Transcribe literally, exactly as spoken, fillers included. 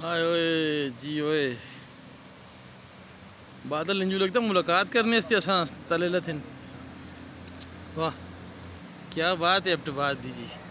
आए ओए जी ओए बादल इंजू लगता मुलाकात करने इसते असा तले लथिन। वाह क्या बात है अब तो बात दीजिए।